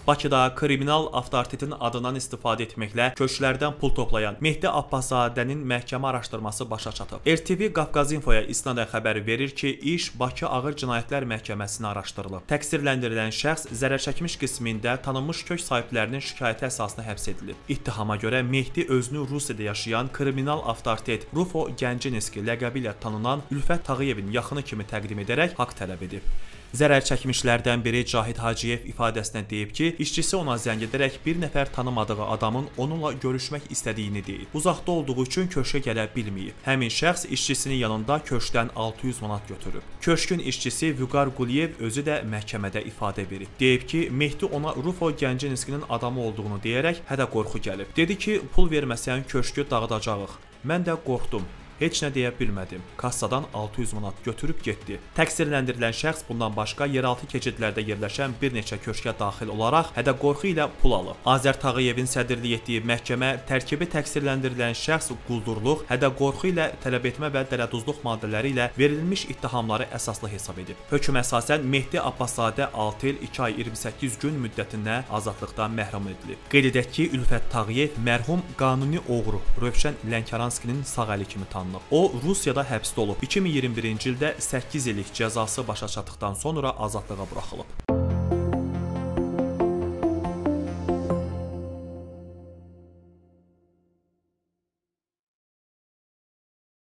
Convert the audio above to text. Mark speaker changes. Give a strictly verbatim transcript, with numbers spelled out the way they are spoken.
Speaker 1: Bakıda kriminal avtoritetin adından istifadə etməklə köşklərdən pul toplayan Mehdi Abbaszadənin məhkəmə araşdırması başa çatıb. R T V Qafqaz İnfoya istinadən xəbər verir ki, iş Bakı Ağır Cinayətlər Məhkəməsinə araşdırılıb. Təqsirləndirilən şəxs zərərçəkmiş qismində tanınmış köç sahiblərinin şikayəti əsasında həbs edilib. İttihama görə Mehdi özünü Rusiyada yaşayan kriminal avtoritet Rufo Gənciniski ləqəbi ilə tanınan Ülfət Tağıyevin yaxını kimi təqdim edərək haqq tələb edib. Zərər çəkmişlərdən biri Cahid Hacıyev ifadəsində deyib ki, işçisi ona zəng edərək bir nəfər tanımadığı adamın onunla görüşmək istədiyini deyib. Uzaqda olduğu üçün köşkə gələ bilməyib. Həmin şəxs işçisinin yanında köşkdən altı yüz manat götürüb. Köşkün işçisi Vüqar Quliyev özü də məhkəmədə ifadə verib. Deyib ki, Mehdi ona Rufo Gənciniskinin adamı olduğunu deyərək hədə qorxu gəlib. Dedi ki, pul verməsən köşkü dağıdacağıq. Mən də qorxdum. Heç nə deyə bilmədim. Kassadan altı yüz manat götürüb getdi. Təqsirləndirilən şəxs bundan başqa yeraltı keçidlərdə yerləşən bir neçə köşkə daxil olaraq hədə-qorxu ilə pul alıb. Azər Tağıyevin sədrlik etdiyi məhkəmə tərkibi təqsirləndirilən şəxs quldurluq, hədə-qorxu ilə tələb etmə və dələduzluq maddələri ilə verilmiş ittihamları əsaslı hesab edib. Hökm əsasən Mehdi Abbaszadə altı il iki ay iyirmi səkkiz gün müddətində azadlıqdan məhrum edilib. Qeyd edək ki, Ülfət Tağıyev mərhum qanuni oğru Rövşən Lənkəranskinin sağ əli kimi tanınır. O, Rusiyada həbsdə olub. iki min iyirmi birinci ildə səkkiz illik cəzası başa çatdıqdan sonra azadlığa buraxılıb.